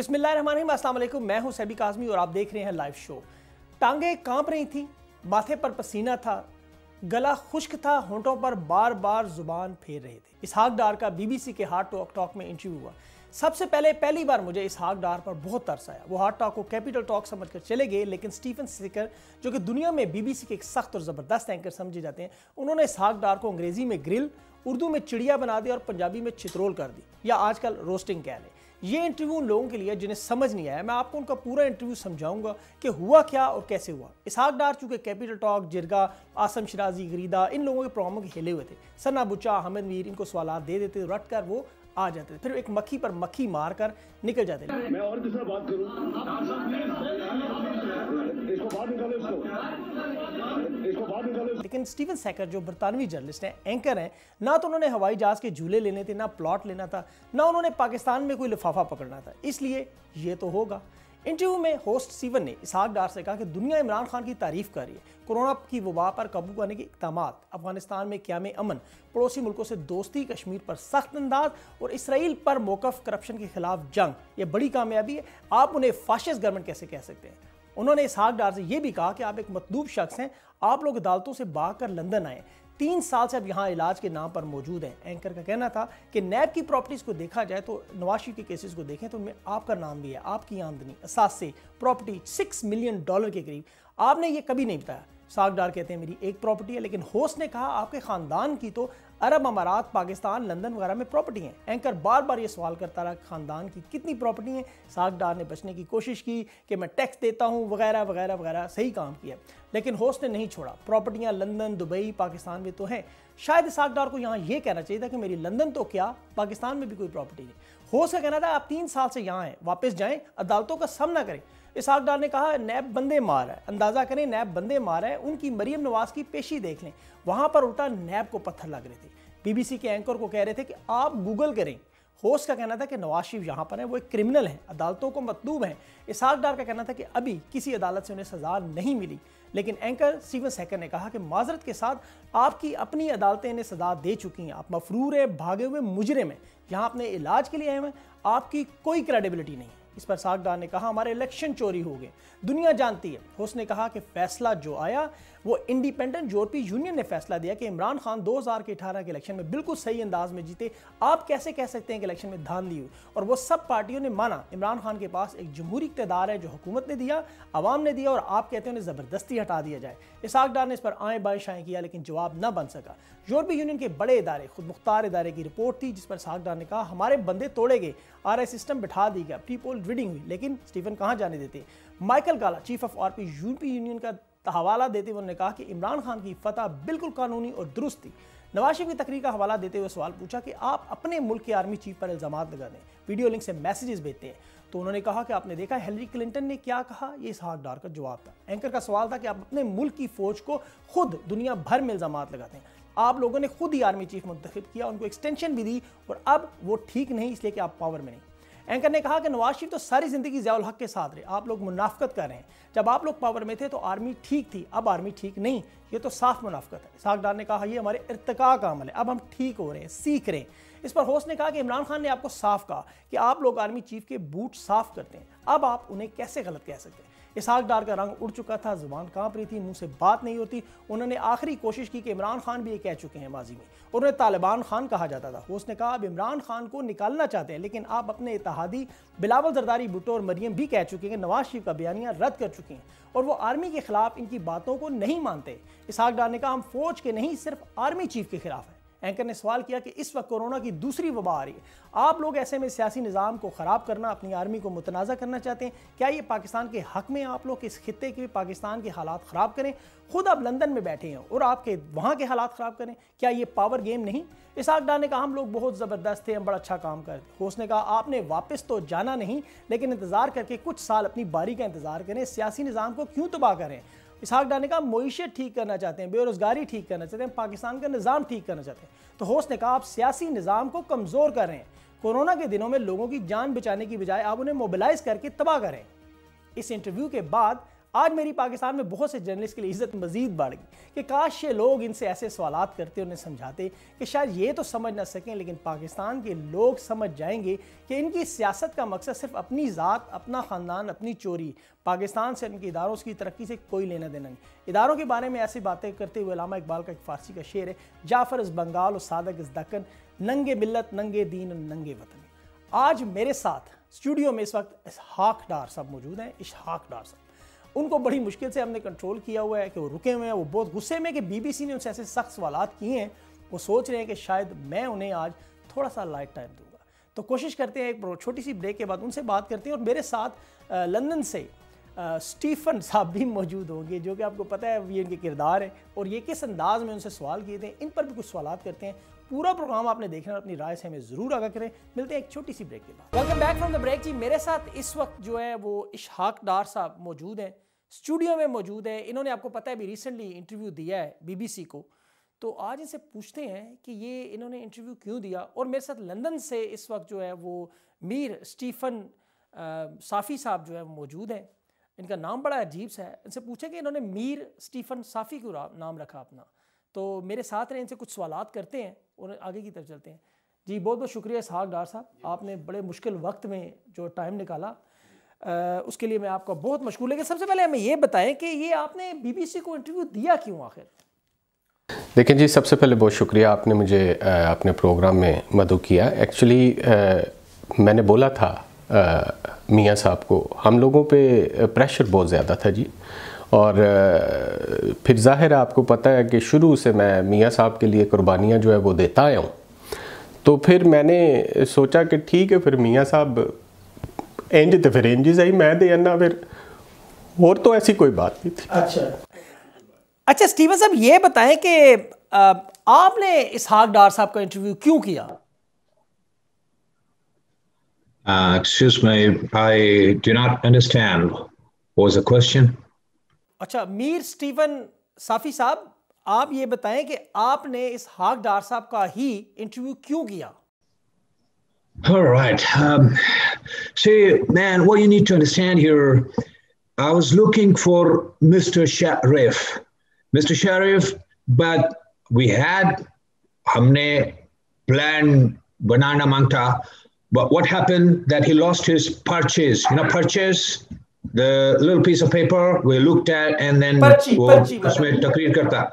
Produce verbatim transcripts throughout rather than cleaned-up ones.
बिस्मिल्लाहिर्रहमानिर्रहीम, अस्सलाम वालेकुम। मैं हूं सैबी काज़मी और आप देख रहे हैं लाइव शो। टांगे कांप रही थी, माथे पर पसीना था, गला खुश्क था, होंठों पर बार बार जुबान फेर रहे थे। इसहाक डार का B B hard talk talk में इंटरव्यू हुआ। सबसे पहले पहली बार मुझे इसहाक डार पर बहुत तरस आया। वो हार्ट टॉक को कैपिटल टॉक समझकर चले गए, लेकिन स्टीफन सेकर, जो कि दुनिया में बीबीसी के एक सख्त और ज़बरदस्त एंकर समझे जाते हैं, उन्होंने इसहाक डार को अंग्रेजी में ग्रिल, उर्दू में चिड़िया बना दिया और पंजाबी में चित्रोल कर दी, या आजकल रोस्टिंग कह लें। ये इंटरव्यू उन लोगों के लिए जिन्हें समझ नहीं आया। मैं आपको उनका पूरा इंटरव्यू समझाऊंगा कि हुआ क्या और कैसे हुआ। इसहाक डार चूंकि कैपिटल टॉक, जिरगा, आसम शिराजी, गरीदा, इन लोगों के प्रोग्रामों के हिले हुए थे। सना बुच्चा, अहमद मीर इनको सवालात दे देते, रट कर वो आ जाते थे, फिर एक मक्खी पर मक्खी मार कर निकल जाते थे। मैं और किससे बात करूं? इसको बाहर निकालो, इसको इसको बाहर निकालो। लेकिन स्टीफन सेकर जो बरतानवी जर्नलिस्ट हैं, एंकर हैं, ना तो उन्होंने हवाई जहाज के झूले लेने थे, ना प्लॉट लेना था, ना उन्होंने पाकिस्तान में कोई लिफाफा पकड़ना था, इसलिए ये तो होगा। इंटरव्यू में होस्ट स्टीवन ने इसहाक डार से कहा कि दुनिया इमरान खान की तारीफ कर रही है, कोरोना की वबा पर काबू पाने के इक़दाम, अफगानिस्तान में क़याम अमन, पड़ोसी मुल्कों से दोस्ती, कश्मीर पर सख्त अंदाज और इसराइल पर मौक़िफ़, करप्शन के खिलाफ जंग, ये बड़ी कामयाबी है। आप उन्हें फाशिस्ट गवर्नमेंट कैसे कह सकते हैं? उन्होंने इसहाक डार से यह भी कहा कि आप एक मतलूब शख्स हैं, आप लोग अदालतों से भाग कर लंदन आए, तीन साल से अब यहाँ इलाज के नाम पर मौजूद हैं। एंकर का कहना था कि नैब की प्रॉपर्टीज़ को देखा जाए तो नवाज शरीफ के केसेस को देखें तो उनमें आपका नाम भी है, आपकी आमदनी, असासे, प्रॉपर्टी सिक्स मिलियन डॉलर के करीब। आपने ये कभी नहीं बताया। इसहाक डार कहते हैं मेरी एक प्रॉपर्टी है, लेकिन होस्ट ने कहा आपके ख़ानदान की तो अरब अमारात, पाकिस्तान, लंदन वगैरह में प्रॉपर्टी हैं। एंकर बार बार ये सवाल करता रहा ख़ानदान की कितनी प्रॉपर्टी हैं। इसहाक डार ने बचने की कोशिश की कि मैं टैक्स देता हूँ वगैरह वगैरह वगैरह, सही काम किया, लेकिन होस्ट ने नहीं छोड़ा। प्रॉपर्टियाँ लंदन, दुबई, पाकिस्तान में तो हैं। शायद इसहाक डार को यहाँ ये कहना चाहिए था कि मेरी लंदन तो क्या, पाकिस्तान में भी कोई प्रॉपर्टी नहीं। होस्ट का कहना था आप तीन साल से यहाँ हैं, वापस जाएँ, अदालतों का सामना करें। इसहाक डार ने कहा नैब बंदे मार है, अंदाजा करें नैब बंदे मार है, उनकी मरियम नवाज की पेशी देख लें, वहां पर उल्टा नैब को पत्थर लग रहे थे। बीबीसी के एंकर को कह रहे थे कि आप गूगल करें। होस्ट का कहना था कि नवाज शरीफ यहाँ पर है, वो एक क्रिमिनल है, अदालतों को मतलूब है। इसहाक डार का कहना था कि अभी किसी अदालत से उन्हें सजा नहीं मिली, लेकिन एंकर स्टीफन सेकर ने कहा कि माजरत के साथ आपकी अपनी अदालतें इन्हें सजा दे चुकी हैं, आप मफरूर है, भागे हुए मुजरिम हैं, यहाँ अपने इलाज के लिए आए हैं, आपकी कोई क्रेडिबिलिटी नहीं है। इस पर इसहाक डार ने कहा हमारे इलेक्शन चोरी हो गए, दुनिया जानती है। होस्ट ने कहा कि फैसला जो आया वो इंडिपेंडेंट यूरोपीय यूनियन ने फैसला दिया कि इमरान खान दो हज़ार के अठारह के इलेक्शन में बिल्कुल सही अंदाज में जीते। आप कैसे कह सकते हैं कि इलेक्शन में धांधली हुई? और वो सब पार्टियों ने माना इमरान खान के पास एक जमहूरी इक़्तिदार है जो हुकूमत ने दिया, अवाम ने दिया, और आप कहते हैं उन्हें ज़बरदस्ती हटा दिया जाए। इसहाक डार ने इस पर आए बाएं शाएं किया, लेकिन जवाब न बन सका। यूरोपीय यूनियन के बड़े इदारे, खुद मुख्तार इदारे की रिपोर्ट थी, जिस पर इसहाक डार ने कहा हमारे बंदे तोड़े गए, आर आई सिस्टम बिठा दी गया, प्री पोल रीडिंग हुई, लेकिन स्टीफन कहाँ जाने देते। Michael Gahler, chief of R, P यूनियन का हवाला देते हुए उन्होंने कहा कि इमरान खान की फतह बिल्कुल कानूनी और दुरुस्त थी। नवाज शरीफ की तकरीर का हवाला देते हुए सवाल पूछा कि आप अपने मुल्क के आर्मी चीफ पर इल्जाम लगा दें, वीडियो लिंक से मैसेजेस भेजते हैं, तो उन्होंने कहा कि आपने देखा हिलरी क्लिंटन ने क्या कहा। ये इसहाक डार का जवाब था। एंकर का सवाल था कि आप अपने मुल्क की फौज को खुद दुनिया भर में इल्जाम लगाते हैं, आप लोगों ने खुद ही आर्मी चीफ मुंतखब किया, उनको एक्सटेंशन भी दी, और अब वो ठीक नहीं इसलिए कि आप पावर में नहीं। एंकर ने कहा कि नवाज शरीफ तो सारी जिंदगी ज़ियाउल हक के साथ रहे, आप लोग मुनाफकत कर रहे हैं, जब आप लोग पावर में थे तो आर्मी ठीक थी, अब आर्मी ठीक नहीं, ये तो साफ मुनाफकत है। इसहाक डार ने कहा ये हमारे इर्तिका का अमल है, अब हम ठीक हो रहे हैं, सीख रहे हैं। इस पर होस्ट ने कहा कि इमरान खान ने आपको साफ कहा कि आप लोग आर्मी चीफ के बूट साफ करते हैं, अब आप उन्हें कैसे गलत कह सकते हैं। इसहाक डार का रंग उड़ चुका था, जुबान कांप रही थी, मुंह से बात नहीं होती। उन्होंने आखिरी कोशिश की कि इमरान खान भी ये कह चुके हैं माजी में, और उन्हें तालिबान खान कहा जाता था। होस्ट ने कहा अब इमरान खान को निकालना चाहते हैं, लेकिन आप अपने इत्तेहादी बिलावल जरदारी, भुट्टो और मरियम भी कह चुके हैं, नवाज शरीफ का बयानिया रद्द कर चुके हैं, और वो आर्मी के खिलाफ इनकी बातों को नहीं मानते। इसहाक डार ने कहा हम फौज के नहीं, सिर्फ आर्मी चीफ के खिलाफ हैं। एंकर ने सवाल किया कि इस वक्त कोरोना की दूसरी वबा आ रही है, आप लोग ऐसे में सियासी निज़ाम को ख़राब करना, अपनी आर्मी को मुतनाज़ा करना चाहते हैं, क्या ये पाकिस्तान के हक़ में आप लोग इस खित्ते के पाकिस्तान के हालात ख़राब करें? खुद आप लंदन में बैठे हैं और आपके वहाँ के हालात ख़राब करें, क्या ये पावर गेम नहीं? इसहाक डार ने कहा हम लोग बहुत ज़बरदस्त थे, हम बड़ा अच्छा काम करते। होस्ट ने कहा आपने वापस तो जाना नहीं, लेकिन इंतज़ार करके कुछ साल अपनी बारी का इंतज़ार करें, सियासी निज़ाम को क्यों तबाह करें? इसहाक डार ने कहा मईशत ठीक करना चाहते हैं, बेरोजगारी ठीक करना चाहते हैं, पाकिस्तान का निज़ाम ठीक करना चाहते हैं। तो होस्ट ने कहा आप सियासी निज़ाम को कमज़ोर कर रहे हैं, कोरोना के दिनों में लोगों की जान बचाने की बजाय आप उन्हें मोबिलाइज करके तबाह करें। इस इंटरव्यू के बाद आज मेरी पाकिस्तान में बहुत से जर्नलिस्ट के लिए इज्जत मजीद बढ़ गई कि काश ये लोग इनसे ऐसे सवालात करते, उन्हें समझाते कि शायद ये तो समझ ना सकें लेकिन पाकिस्तान के लोग समझ जाएंगे कि इनकी सियासत का मकसद सिर्फ अपनी ज़ात, अपना ख़ानदान, अपनी चोरी, पाकिस्तान से, इनके इदारों की तरक्की से कोई लेना देना नहीं। इदारों के बारे में ऐसी बातें करते हुए अल्लामा इकबाल का एक फ़ारसी का शेर है, जाफ़र इस बंगाल और सादक इस दक्कन, नंगे मिल्लत नंगे दीन नंगे वतन। आज मेरे साथ स्टूडियो में इस वक्त इसहाक डार साहब मौजूद हैं। इसहाक डार साहब, उनको बड़ी मुश्किल से हमने कंट्रोल किया हुआ है कि वो रुके हुए हैं। वो बहुत गुस्से में कि बीबीसी ने उनसे ऐसे सख्त सवालात किए हैं, वो सोच रहे हैं कि शायद मैं उन्हें आज थोड़ा सा लाइट टाइम दूंगा। तो कोशिश करते हैं एक छोटी सी ब्रेक के बाद उनसे बात करते हैं। और मेरे साथ लंदन से स्टीफन साहब भी मौजूद होंगे, जो कि आपको पता है ये इनके किरदार है और ये किस अंदाज में उनसे सवाल किए थे, इन पर भी कुछ सवालात करते हैं। पूरा प्रोग्राम आपने देखना और अपनी राय से हमें ज़रूर आगाह करें। मिलते हैं एक छोटी सी ब्रेक के बाद। Welcome back from the break ji. मेरे साथ इस वक्त जो है वो इसहाक डार साहब मौजूद हैं, स्टूडियो में मौजूद है। इन्होंने आपको पता है अभी रिसेंटली इंटरव्यू दिया है बीबीसी को, तो आज इनसे पूछते हैं कि ये इन्होंने इंटरव्यू क्यों दिया। और मेरे साथ लंदन से इस वक्त जो है वो मीर स्टीफन साफ़ी साहब जो है मौजूद हैं। इनका नाम बड़ा अजीब सा है। इनसे पूछे कि इन्होंने मीर स्टीफन साफ़ी को नाम रखा अपना, तो मेरे साथ रहे, इनसे कुछ सवालात करते हैं और आगे की तरफ चलते हैं। जी बहुत बहुत शुक्रिया इसहाक डार साहब, आपने बड़े मुश्किल वक्त में जो टाइम निकाला आ, उसके लिए मैं आपका बहुत मशकूर। लेकिन सबसे पहले हमें ये बताएं कि ये आपने बीबीसी को इंटरव्यू दिया क्यों आखिर? देखिए जी, सबसे पहले बहुत शुक्रिया, आपने मुझे अपने प्रोग्राम में मदद किया। एक्चुअली मैंने बोला था मियाँ साहब को, हम लोगों पे प्रेशर बहुत ज़्यादा था जी। और फिर ज़ाहिर है आपको पता है कि शुरू से मैं मियाँ साहब के लिए कुर्बानियाँ जो है वो देता आया हूँ। तो फिर मैंने सोचा कि ठीक है, फिर मियाँ साहब इंज तो फिर इंज सही, मैं दे ना, फिर और तो ऐसी कोई बात नहीं थी। अच्छा अच्छा स्टीवन साहब, ये बताएं कि आपने इसहाक डार साहब का इंटरव्यू क्यों किया? Uh, excuse me, I do not understand. What was the question? अच्छा, मीर स्टीफन साफ़ी साहब, आप ये बताएं कि आपने इसहाक डार साहब का ही इंटरव्यू क्यों किया? All right. Um, see, man, what you need to understand here, I was looking for Mister Sharif. Mister Sharif, but we had, हमने plan banana mangta, but what happened that he lost his purchase. You know, purchase, the little piece of paper we looked at and then पर्ची, वो पर्ची, उसमें तकरीर करता,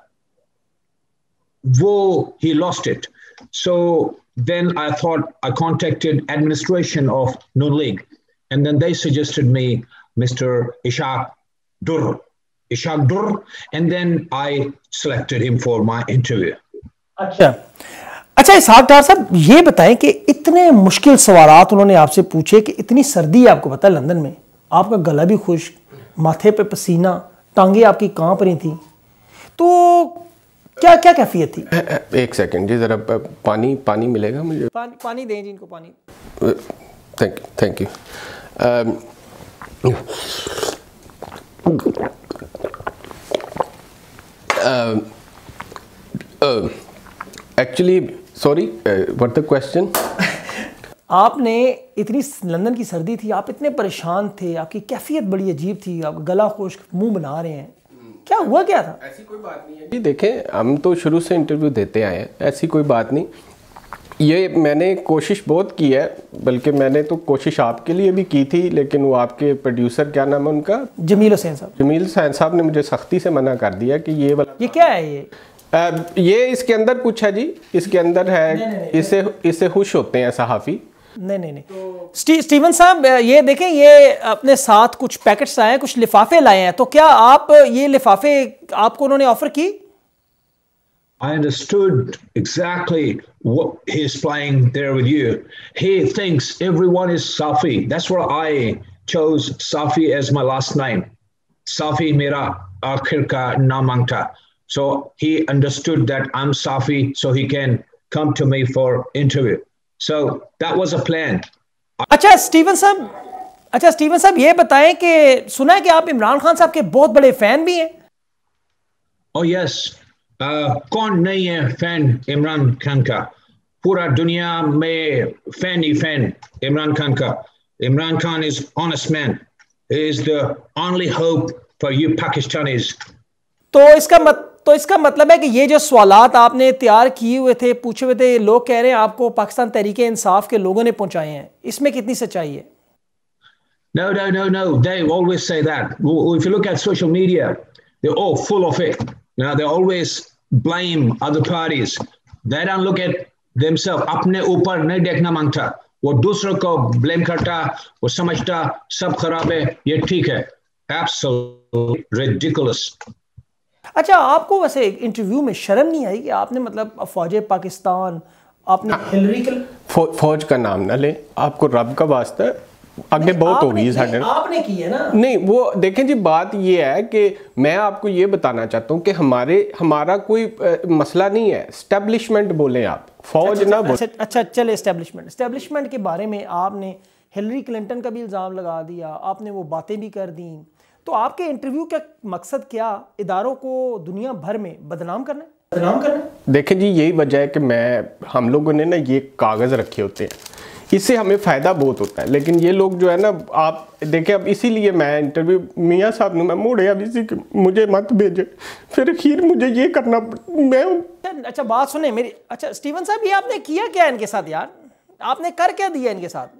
वो he lost it. So then I thought, I contacted administration of Noon League, and then they suggested me Mister Ishaq Dur, Ishaq Dur, and then I selected him for my interview. अच्छा अच्छा इसहाक डार साहब, ये बताएं कि इतने मुश्किल सवालात उन्होंने आपसे पूछे कि इतनी सर्दी है, आपको पता है लंदन में, आपका गला भी खुश्क, माथे पे पसीना, टांगे आपकी कांप रही थी, तो क्या क्या कैफियत थी? एक सेकंड जी, ज़रा पानी पानी मिलेगा मुझे? पानी पानी दें जी इनको, पानी। Thank you thank you. Actually sorry, what the question? आपने इतनी लंदन की सर्दी थी, आप इतने परेशान थे, आपकी कैफियत बड़ी अजीब थी, आप गला खुश्क, मुंह बना रहे हैं, क्या हुआ क्या था? ऐसी कोई बात नहीं है जी, देखें हम तो शुरू से इंटरव्यू देते आए हैं, ऐसी कोई बात नहीं। ये मैंने कोशिश बहुत की है, बल्कि मैंने तो कोशिश आपके लिए भी की थी, लेकिन वो आपके प्रोड्यूसर, क्या नाम है उनका? जमील हुसैन साहब। जमील हुसैन साहब ने मुझे सख्ती से मना कर दिया कि ये वाला, ये क्या है ये? आ, ये इसके अंदर कुछ है जी, इसके अंदर है, नहीं, नहीं, इससे इससे खुश होते हैं सहाफ़ी। नहीं नहीं नहीं तो... स्टी, स्टीवन साहब, ये देखें, ये अपने साथ कुछ पैकेट्स आए हैं, कुछ लिफाफे लाए हैं, तो क्या आप ये लिफाफे आपको उन्होंने ऑफर की? I understood exactly what he's playing there with you. He thinks everyone is Safi. That's why I chose Safi as my last name. Safi mera aakhir ka naam angta. So he understood that I'm Safi, so he can come to me for interview. So that was a plan. अच्छा Steven साहब, अच्छा Steven साहब ये बताएं कि सुना है कि आप इमरान खान साहब के बहुत बड़े फैन भी हैं? Oh yes. uh, कौन नहीं है फैन इमरान खान का? पूरा दुनिया में फैन ही फैन इमरान खान का. Imran Khan is honest man. He is the only hope for you Pakistanis. तो इसका मत तो इसका मतलब है कि ये जो सवालात आपने तैयार किए हुए थे, पूछे हुए थे, लोग कह रहे हैं आपको पाकिस्तान तहरीक इंसाफ के लोगों ने पहुंचाए हैं, इसमें कितनी सच्चाई है? No, no, no, no. They always say that. If you look at social media, they're all full of it. Now they always blame other parties. They don't look at themselves. अपने ऊपर नहीं देखना मांगता. वो दूसरों को blame करता, वो समझता सब खराब है, ये ठीक है. Absolutely ridiculous. अच्छा, आपको वैसे एक इंटरव्यू में शर्म नहीं आई कि आपने मतलब फौज पाकिस्तान, आपने हिलरी के फौ, फौज का नाम ना ले, आपको रब का वास्ता है, आगे बहुत होगी साढ़े। आपने की है ना? नहीं, वो देखें जी, बात ये है कि मैं आपको ये बताना चाहता हूँ कि हमारे हमारा कोई आ, मसला नहीं है। एस्टेब्लिशमेंट बोले आप, फौज अच्छा, ना बोले। अच्छा, अच्छा चले एस्टेब्लिशमेंट एस्टेब्लिशमेंट के बारे में आपने हिलरी क्लिंटन का भी इल्ज़ाम लगा दिया, आपने वो बातें भी कर दी, तो आपके इंटरव्यू का मकसद क्या, इदारों को दुनिया भर में बदनाम करना है? बदनाम करना है? देखें जी, यही वजह है कि मैं हम लोगों ने ना ये कागज़ रखे होते हैं, इससे हमें फ़ायदा बहुत होता है, लेकिन ये लोग जो है ना, आप देखें, अब इसीलिए मैं इंटरव्यू मियाँ साहब ने मैं मोड़े, अब इसी मुझे मत भेजे, फिर खीर मुझे ये करना मैं। अच्छा बात सुने मेरी, अच्छा स्टीवन साहब, ये आपने किया क्या इनके साथ यार? आपने कर क्या दिया इनके साथ?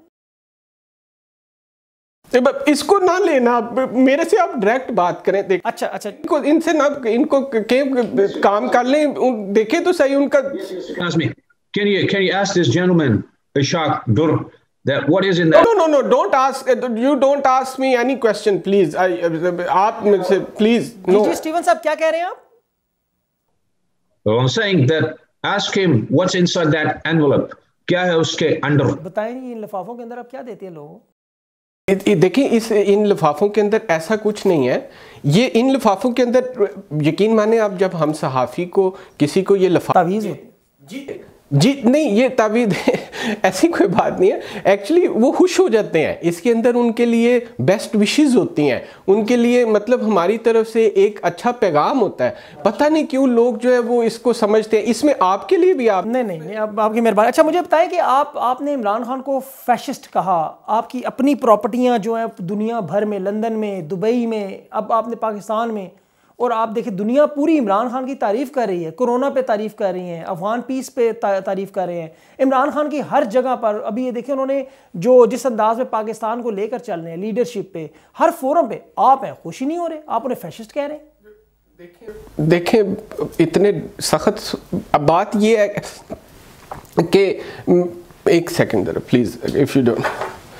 इसको ना लेना, मेरे से आप डायरेक्ट बात करें। देख, अच्छा अच्छा, इनको इनसे ना, इनको के काम कर लें, देखें तो सही उनका। Can you can you ask this gentleman, Ishaq Dur, that what is in that? No no no, don't ask. You don't ask me any question, please. I, आप मुझसे please no. जी स्टीवन साहब, क्या कह रहे हैं आप? I'm saying that ask him what's inside that envelope. क्या है उसके अंदर? बताएं, इन लिफाफों के अंदर आप क्या देते हैं लोगों को? देखिए, इस इन लिफाफों के अंदर ऐसा कुछ नहीं है। ये इन लिफाफों के अंदर, यकीन माने आप, जब हम सहाफ़ी को किसी को ये लिफाफा तावीज़ जी जी नहीं, ये तावीज़ ऐसी कोई बात नहीं है। एक्चुअली वो खुश हो जाते हैं, इसके अंदर उनके लिए बेस्ट विशेस होती हैं, उनके लिए मतलब हमारी तरफ से एक अच्छा पैगाम होता है। पता नहीं क्यों लोग जो है वो इसको समझते हैं, इसमें आपके लिए भी आप नहीं नहीं नहीं, अब आपकी मेहरबानी। अच्छा मुझे बताएं कि आप आपने इमरान खान को फैशिस्ट कहा, आपकी अपनी प्रॉपर्टियां जो है दुनिया भर में, लंदन में, दुबई में, अब आपने पाकिस्तान में, और आप देखिए दुनिया पूरी इमरान खान की तारीफ़ कर रही है, कोरोना पे तारीफ़ कर रही है, अफगान पीस पे तारीफ़ कर रहे हैं, इमरान खान की हर जगह पर। अभी ये देखिए उन्होंने जो जिस अंदाज में पाकिस्तान को लेकर चल रहे हैं, लीडरशिप पे, हर फोरम पे आप हैं, खुश ही नहीं हो रहे, आप उन्हें फैशिस्ट कह रहे हैं। देखें इतने सख्त, अब बात ये है कि एक second please, if you don't,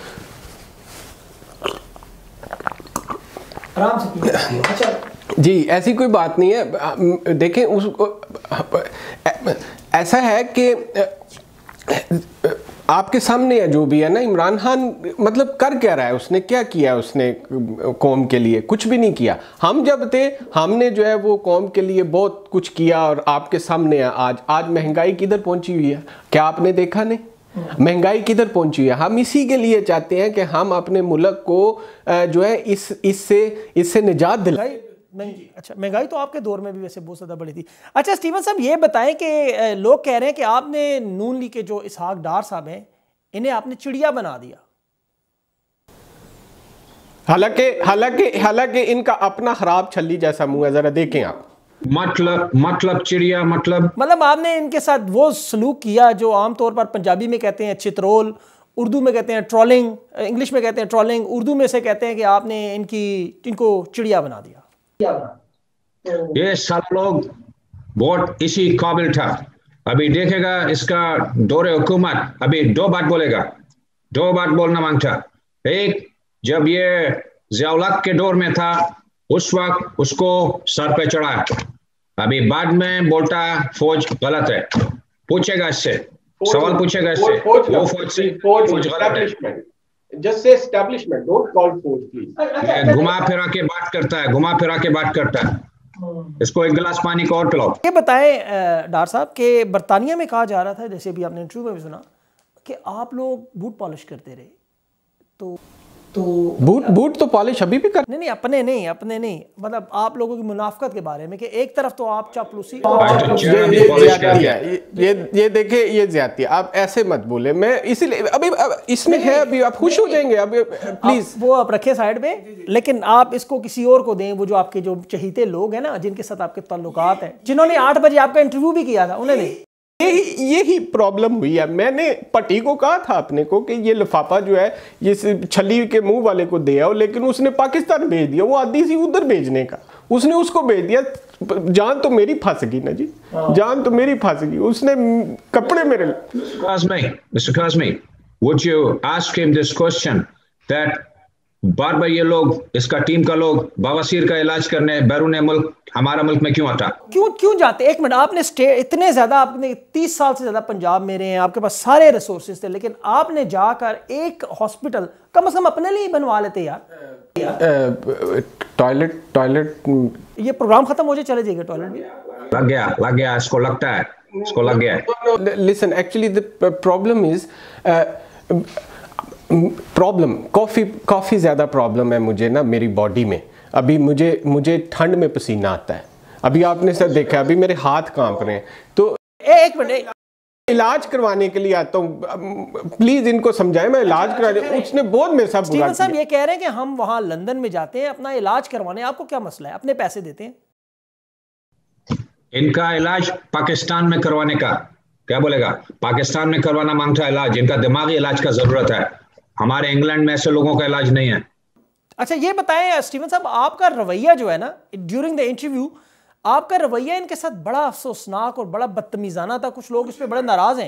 आराम से। अच्छा जी, ऐसी कोई बात नहीं है। देखें उसको, ऐसा है कि आपके सामने है जो भी है ना, इमरान खान मतलब कर क्या रहा है, उसने क्या किया, उसने कौम के लिए कुछ भी नहीं किया। हम जब थे, हमने जो है वो कौम के लिए बहुत कुछ किया, और आपके सामने है आज आज महंगाई किधर पहुंची हुई है, क्या आपने देखा नहीं? महंगाई किधर पहुंची है। हम इसी के लिए चाहते हैं कि हम अपने मुल्क को जो है इस इससे इससे निजात दिलाएं। अच्छा, महंगाई तो आपके दौर में भी वैसे बहुत ज़्यादा बढ़ी थी। अच्छा स्टीवन साहब, ये बताएं कि लोग कह रहे हैं कि आपने नून लीग के जो इसहाक डार साहब हैं, इन्हें आपने चिड़िया बना दिया। हालांकि हालांकि हालांकि इनका अपना खराब छल्ली जैसा मुंह है, जरा देखें आप। मतलब मतलब चिड़िया मतलब मतलब आपने इनके साथ वो सलूक किया जो आमतौर पर पंजाबी में कहते हैं चित्रोल, उर्दू में कहते हैं ट्रोलिंग, इंग्लिश में कहते हैं ट्रोलिंग, उर्दू में से कहते हैं कि आपने इनकी इनको चिड़िया बना दिया। ये सब लोग बहुत इसी काबिल था। अभी देखेगा इसका दौरे हुकूमत, अभी दो बात बोलेगा, दो बात बोलना मांगता। एक, जब ये ज़िया-उल-हक के दौर में था उस वक्त उसको सर पे चढ़ा, अभी बाद में बोलता फौज गलत है। पूछेगा इससे, सवाल पूछेगा इससे, वो फौज से फौज गलत है। Just say establishment, don't call force, please. घुमा फिरा के बात करता है, घुमा फिरा के बात करता है। इसको एक गिलास पानी का और पिलाओ। ये बताएं डार साहब कि बरतानिया में कहा जा रहा था, जैसे भी आपने इंटरव्यू में भी सुना, कि आप लोग बूट पॉलिश करते रहे, तो तो बूट बूट तो पॉलिश अभी भी कर नहीं नहीं अपने नहीं अपने नहीं मतलब आप लोगों की मुनाफकत के बारे में कि एक तरफ तो आप चापलूसी ये ये ज्यादती है, ये ये देखे ये ज्यादती है। आप ऐसे मत बोले, मैं इसीलिए अभी इसमें है, अभी आप खुश हो जाएंगे अभी प्लीज वो आप रखे साइड पे, लेकिन आप इसको किसी और को दें। वो जो आपके जो चहीते लोग हैं ना, जिनके साथ आपके ताल्लुकात हैं, जिन्होंने आठ बजे आपका इंटरव्यू भी किया था, उन्हें दें। यही यही प्रॉब्लम हुई है। मैंने पट्टी को कहा था अपने को कि ये लिफाफा जो है ये छली के मुंह वाले को दे आओ, लेकिन उसने पाकिस्तान भेज दिया। वो आदि सी उधर भेजने का, उसने उसको भेज दिया। जान तो मेरी फंस गई ना जी, जान तो मेरी फंस गई। उसने कपड़े मेरे mister Kazmi, would you ask him this question that बार बार ये लोग, इसका टीम का लोग बवासीर का इलाज करने बैरून मुल्क हमारा मुल्क में क्यों आता? क्यों क्यों जाते? एक मिनट, आपने स्टे इतने ज्यादा, आपने तीस साल से ज्यादा पंजाब में रहे हैं, आपके पास सारे रिसोर्सेज थे, लेकिन आपने जाकर एक हॉस्पिटल कम से कम अपने लिए बनवा लेते यार। टॉयलेट टॉयलेट ये प्रोग्राम खत्म हो जाए चले जाएगा टॉयलेट भी। लग गया लग गया इसको लगता है इसको लग गया। Listen, actually the problem is problem कॉफ़ी काफ़ी ज़्यादा प्रॉब्लम है मुझे ना मेरी बॉडी में। अभी मुझे मुझे ठंड में पसीना आता है। अभी आपने सर देखा, अभी मेरे हाथ कांप रहे हैं। तो एक मिनट, इलाज करवाने के लिए आता हूँ, प्लीज इनको समझाएं। मैं इलाज करा, उसने बहुत मेरे साथ बुरा किया। स्टीवन साहब ये कह रहे हैं कि हम वहाँ लंदन में जाते हैं अपना इलाज करवाने, आपको क्या मसला है? अपने पैसे देते हैं। इनका इलाज पाकिस्तान में करवाने का क्या बोलेगा? पाकिस्तान में करवाना मांगता है इलाज। इनका दिमागी इलाज का जरूरत है। हमारे इंग्लैंड में ऐसे लोगों का इलाज नहीं है। अच्छा ये बताएं स्टीवन साहब, आपका रवैया जो है ना ड्यूरिंग द इंटरव्यू, आपका रवैया इनके साथ बड़ा अफसोसनाक और बड़ा बदतमीजाना था। कुछ लोग इस पे बड़े नाराज हैं।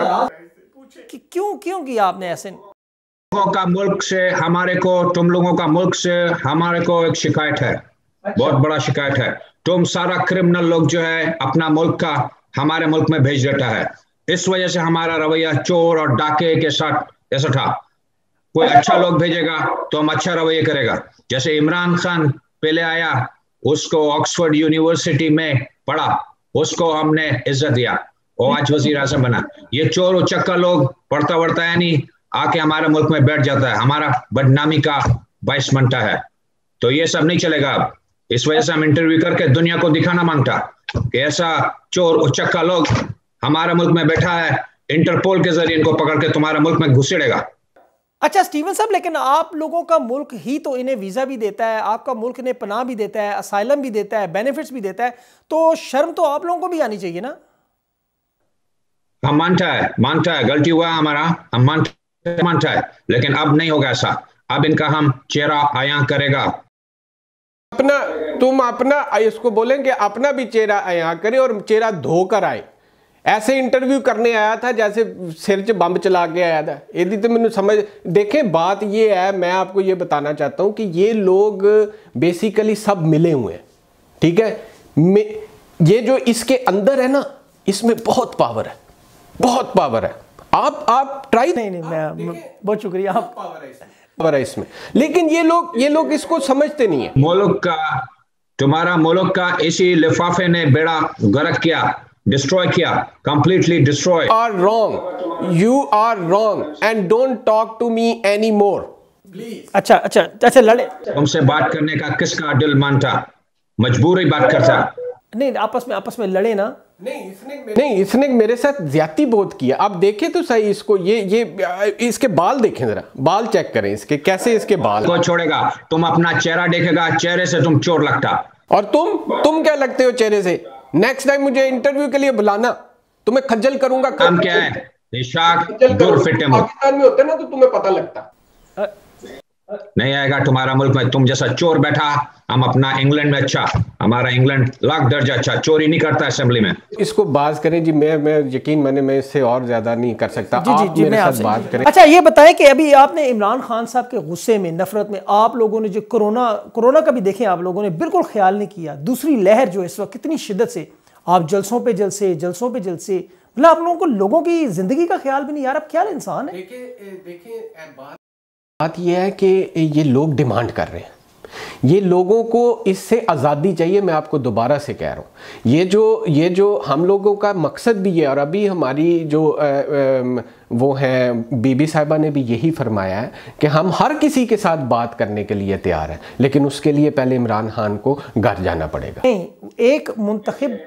कि क्यों क्यों किया आपने ऐसे? लोगों का मुल्क से हमारे को, तुम लोगों का मुल्क से हमारे को एक शिकायत है, बहुत बड़ा शिकायत है। तुम सारा क्रिमिनल लोग जो है अपना मुल्क का हमारे मुल्क में भेज देता है। इस वजह से हमारा रवैया चोर और डाके के साथ ऐसा था। कोई अच्छा लोग भेजेगा तो हम अच्छा रवैया करेगा। जैसे इमरान खान पहले आया, उसको ऑक्सफोर्ड यूनिवर्सिटी में पढ़ा, उसको हमने इज्जत दिया, वो आज वजीर आजम बना। ये चोर उचक्का लोग पढ़ता पढ़ता है नहीं, आके हमारे मुल्क में बैठ जाता है, हमारा बदनामी का बायस बनता है। तो ये सब नहीं चलेगा अब। इस वजह से हम इंटरव्यू करके दुनिया को दिखाना मांगता कि ऐसा चोर उचक्का लोग हमारे मुल्क में बैठा है, इंटरपोल के जरिए इनको पकड़ के तुम्हारे मुल्क में घुसेड़ेगा। अच्छा स्टीवन साहब, लेकिन आप लोगों का मुल्क ही तो इन्हें वीजा भी देता है, आपका मुल्क इन्हें पनाह भी देता है, असाइलम भी देता है, बेनिफिट्स भी देता है, तो शर्म तो आप लोगों को भी आनी चाहिए ना। हम मानता है मानता है गलती हुआ हमारा, हम मानता मानता है, लेकिन अब नहीं होगा ऐसा। अब इनका हम चेहरा आया करेगा। अपना तुम अपना इसको बोलेंगे अपना भी चेहरा आया करे और चेहरा धोकर आए। ऐसे इंटरव्यू करने आया था जैसे सिर च बंब चला के आया था। यदि तो मैंने समझ देखें, बात ये है, मैं आपको ये बताना चाहता हूँ कि ये लोग बेसिकली सब मिले हुए हैं, ठीक है। ये जो इसके अंदर है ना, इसमें बहुत पावर है, बहुत पावर है। आप आप ट्राई नहीं नहीं मैं बहुत शुक्रिया, आप पावर है इसमें, लेकिन ये लोग ये लोग इसको समझते नहीं है। मुल्क का, तुम्हारा मुल्क का इसी लिफाफे ने बेड़ा गर्क किया, डिस्ट्रॉय किया, completely destroy. Are wrong, you are wrong and don't talk to me any more please. अच्छा अच्छा अच्छा लड़े। तुमसे बात करने का किसका दिल मानता? मजबूरी बात करता। नहीं आपस में आपस में लड़े ना। नहीं इसने नहीं इसने मेरे साथ ज्यादती बहुत किया। आप देखें तो सही इसको, ये ये इसके बाल देखें, जरा बाल चेक करें इसके, कैसे इसके बाल को छोड़ेगा। तुम अपना चेहरा देखेगा, चेहरे से तुम चोर लगता। और तुम तुम क्या लगते हो चेहरे से? नेक्स्ट टाइम मुझे इंटरव्यू के लिए बुलाना, तुम्हें खज्जल करूंगा। काम क्या है? पाकिस्तान में होते ना तो तुम्हें पता लगता। नहीं आएगा तुम्हारा मुल्क में। तुम जैसा चोर बैठा, हम अपना इंग्लैंड में अच्छा, हमारा इंग्लैंड लाख दर्जा अच्छा, चोरी नहीं करता असेंबली में। इसको बात करें जी, मैं मैं यकीन माने मैं इससे और ज्यादा नहीं कर सकता। जी, आप जी, जी, मेरे साथ बात करें। अच्छा ये बताएं कि अभी आपने इमरान खान साहब के गुस्से में, नफरत में, आप लोगों ने जो कोरोना कोरोना का भी देखें, आप लोगों ने बिल्कुल ख्याल नहीं किया। दूसरी लहर जो इस वक्त कितनी शिद्दत से, आप जलसों पे जलसे जलसों पे जलसे, मतलब आप लोगों को लोगों की जिंदगी का ख्याल भी नहीं। यार अब क्या इंसान है। देखिए देखिए बात बात यह है कि ये लोग डिमांड कर रहे हैं, ये लोगों को इससे आज़ादी चाहिए। मैं आपको दोबारा से कह रहा हूँ, ये जो ये जो हम लोगों का मकसद भी है, और अभी हमारी जो वो हैं बीबी साहिबा ने भी यही फरमाया है कि हम हर किसी के साथ बात करने के लिए तैयार हैं, लेकिन उसके लिए पहले इमरान खान को घर जाना पड़ेगा। नहीं, एक मुंतखब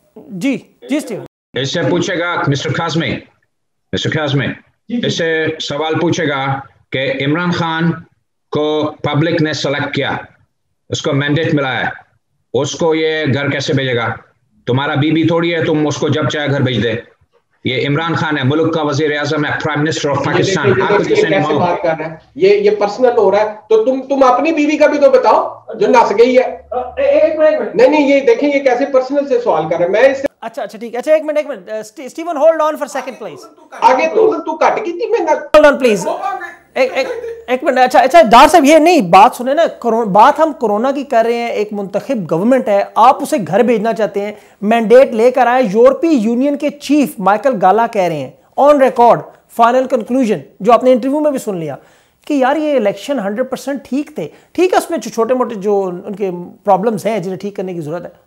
जी जी स्टीव इससे पूछेगा मिस्टर काज़मी, मिस्टर काज़मी इससे सवाल पूछेगा कि इमरान खान को पब्लिक ने सेलेक्ट किया, उसको मैंडेट मिला है, उसको ये घर कैसे भेजेगा? तुम्हारा बीबी थोड़ी है तुम उसको जब चाहे घर भेज दे। ये इमरान खान है, मुल्क का वजीर आजम है, प्राइम मिनिस्टर ऑफ पाकिस्तान। आप कैसे बात कर रहे हैं? ये ये पर्सनल हो रहा है, तो तुम तुम अपनी बीवी का भी तो बताओ जो नस गई है। एक मिनट, नहीं नहीं ये देखें ये कैसे पर्सनल से सवाल कर रहे हैं। मैं इससे अच्छा अच्छा ठीक है, अच्छा एक मिनट एक minute Steven hold on for second please. आगे तू तू कट की थी मैं होल्ड ऑन प्लीज एक एक एक मिनट। अच्छा अच्छा डॉक्टर साहब ये नहीं बात सुने ना, बात हम कोरोना की कर रहे हैं, एक मुंतखब गवर्नमेंट है, आप उसे घर भेजना चाहते हैं, मैंडेट लेकर आए। यूरोपीय यूनियन के चीफ माइकल गाला कह रहे हैं ऑन रिकॉर्ड फाइनल कंक्लूजन, जो आपने इंटरव्यू में भी सुन लिया, कि यार ये इलेक्शन हंड्रेड परसेंट ठीक थे। ठीक है उसमें छोटे मोटे जो उनके प्रॉब्लम्स हैं जिन्हें ठीक करने की जरूरत है।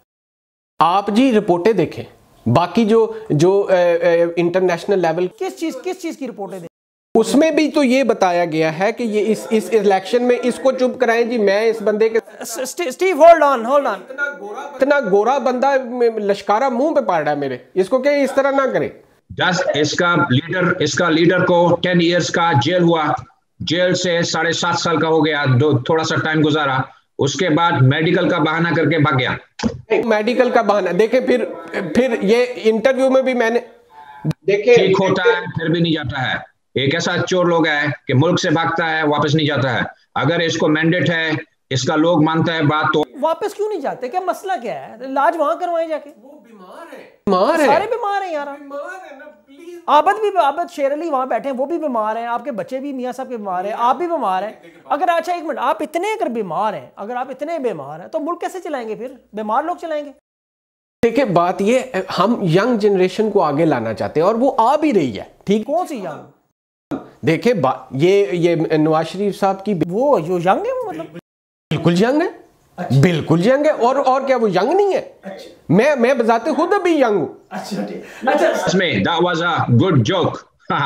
आप जी रिपोर्टें देखें, बाकी जो जो इंटरनेशनल लेवल किस चीज किस चीज की रिपोर्टें देखें, उसमें भी तो ये बताया गया है कि ये इस इस इलेक्शन में इसको चुप कराएं जी। मैं इस बंदे के Steve hold on hold on इतना गोरा बंदा लश्कारा मुंह पे पाड़ रहा है मेरे, इसको क्या इस तरह ना करे। दस इसका लीडर इसका लीडर को टेन इयर्स का जेल हुआ, जेल से साढ़े सात साल का हो गया, दो थोड़ा सा टाइम गुजारा, उसके बाद मेडिकल का बहाना करके भाग गया। मेडिकल का बहाना देखे, फिर फिर ये इंटरव्यू में भी मैंने देखे ठीक होता है फिर भी नहीं जाता है। एक ऐसा चोर लोग है कि मुल्क से भागता है वापस नहीं जाता है। अगर इसको मैंडेट है, इसका लोग मानता है बात, तो वापस क्यों नहीं जाते? क्या मसला क्या है? इलाज वहां करवाएं जाके। वो बीमार है, बीमार है, सारे बीमार हैं यार। बीमार है ना प्लीज। आबद भी आबद शेर अली वहां बैठे हैं, वो भी बीमार हैं, आपके बच्चे भी मियां साहब के बीमार हैं, आप भी बीमार हैं। अगर अच्छा एक मिनट, आप इतने अगर बीमार हैं, अगर आप इतने बीमार हैं तो मुल्क कैसे चलाएंगे? फिर बीमार लोग चलाएंगे। देखिए बात ये, हम यंग जनरेशन को आगे लाना चाहते हैं और वो आ भी रही है। ठीक, कौन सी यंग? देखिए ये ये नवाज शरीफ साहब की, वो जो यंग है वो मतलब बिल्कुल यंग है। अच्छा। बिल्कुल यंग है, और और क्या वो यंग नहीं है? अच्छा। मैं मैं बजाते खुद अभी यंग हूं। अच्छा ठीक। अच्छा इसमें that was a good joke।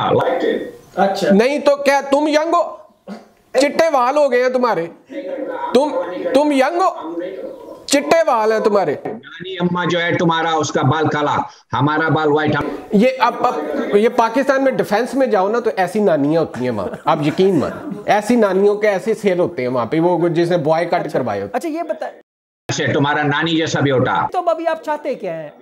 अच्छा नहीं तो क्या तुम यंग हो? चिट्टे वाल हो गए हैं तुम्हारे, तुम तुम यंग हो, चिट्टे बाल है तुम्हारे। नानी अम्मा जो है तुम्हारा उसका बाल काला, हमारा बाल व्हाइट। ये अब, अब ये पाकिस्तान में डिफेंस में जाओ ना तो ऐसी नानियां होती हैं वहां, आप यकीन मान, ऐसी नानियों के ऐसे सेल होते हैं वहां पे, वो जिसने बॉय कट अच्छा, करवाए होते। अच्छा ये बताए, अच्छा तुम्हारा नानी जैसा भी होता। तो अभी आप चाहते क्या है?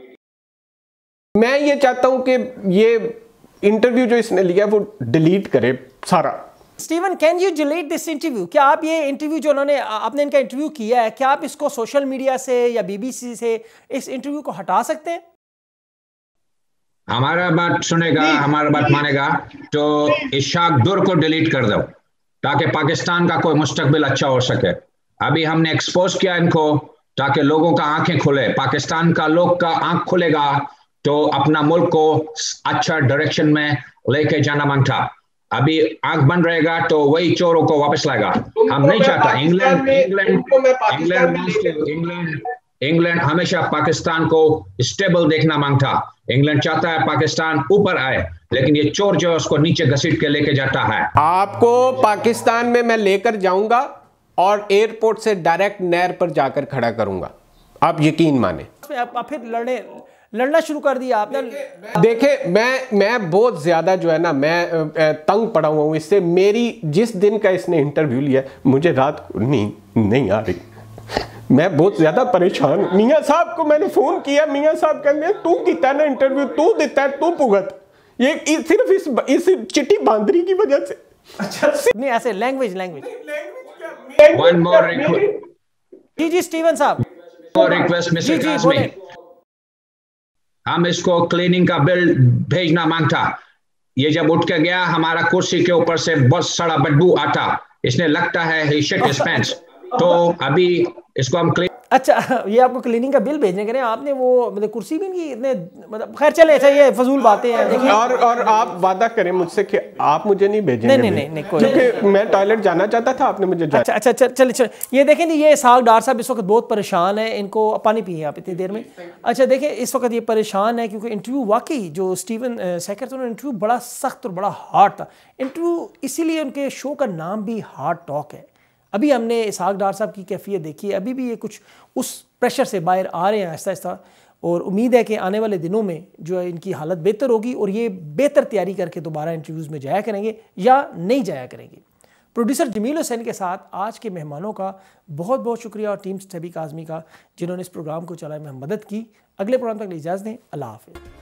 मैं ये चाहता हूं कि ये इंटरव्यू जो इसने लिया वो डिलीट करे सारा। Steven can you delete this interview? क्या आप ये इंटरव्यू जो उन्होंने आपने इनका इंटरव्यू किया है, क्या आप इसको सोशल मीडिया से या बीबीसी से इस इंटरव्यू को हटा सकते हैं? हमारा बात सुनेगा, हमारा बात मानेगा तो इशाक दुर को डिलीट कर दो ताकि पाकिस्तान का कोई मुस्तकबिल अच्छा हो सके। अभी हमने एक्सपोज किया इनको ताकि लोगों का आंखें खुले, पाकिस्तान का लोग का आंख खुलेगा तो अपना मुल्क को अच्छा डायरेक्शन में लेके जाना मांगता। अभी आंख बंद रहेगा तो वही चोरों को वापस लाएगा। हम नहीं चाहता England England England England England हमेशा पाकिस्तान को स्टेबल देखना मांगता। इंग्लैंड चाहता है पाकिस्तान ऊपर आए, लेकिन ये चोर जो है उसको नीचे घसीट के लेके जाता है। आपको पाकिस्तान में मैं लेकर जाऊंगा और एयरपोर्ट से डायरेक्ट नहर पर जाकर खड़ा करूंगा, आप यकीन माने। आप फिर लड़ने लड़ना शुरू कर दिया आपने। देखे मैं मैं बहुत ज्यादा जो है ना, मैं तंग पड़ा हुआ हूं इससे। मेरी जिस दिन का इसने इंटरव्यू लिया मुझे रात को नींद नहीं आ रही, मैं बहुत ज्यादा परेशान। मियां साहब को मैंने फोन किया, मियां साहब कहते तू किता ना इंटरव्यू, तू देता है, तू भुगत, ये सिर्फ इस इस चिट्टी बांदरी की वजह से। अच्छा नहीं ऐसे language language one more request. जी जी स्टीवन साहब, और रिक्वेस्ट मिस्टर काज़मी, हम इसको क्लीनिंग का बिल भेजना मांगता। ये जब उठ के गया हमारा कुर्सी के ऊपर से बहुत सड़ा बदबू आता, इसने लगता है he shit his pants। तो अभी इसको हम क्लीन अच्छा, ये आपको क्लीनिंग का बिल भेजने के लिए आपने वो मतलब कुर्सी भी इनकी इतने मतलब खैर चले, अच्छा ये फजूल बातें हैं। और और आप वादा करें मुझसे कि आप मुझे नहीं भेजेंगे? नहीं नहीं नहीं, क्योंकि मैं टॉयलेट जाना चाहता था, आपने मुझे अच्छा अच्छा चले चले। ये देखें जी, ये इसहाक डार साहब इस वक्त बहुत परेशान है, इनको पानी पिए आप इतनी देर में। अच्छा देखें, इस वक्त ये परेशान है क्योंकि इंटरव्यू वाकई जो स्टीवन सेकर था, इंटरव्यू बड़ा सख्त और बड़ा हार्ड था। इंटरव्यू इसीलिए उनके शो का नाम भी हार्ड टॉक है। अभी हमने इसहाक डार साहब की कैफियत देखी है, अभी भी ये कुछ उस प्रेशर से बाहर आ रहे हैं आहिस्ता आहिस्ता, और उम्मीद है कि आने वाले दिनों में जो है इनकी हालत बेहतर होगी और ये बेहतर तैयारी करके दोबारा इंटरव्यूज़ में जाया करेंगे या नहीं जाया करेंगे। प्रोड्यूसर जमील हुसैन के साथ आज के मेहमानों का बहुत बहुत शुक्रिया और टीम सभी काज़मी का जिन्होंने इस प्रोग्राम को चलाने में मदद की। अगले प्रोग्राम तक इजाज़त दें। अल्लाह हाफ़िज़।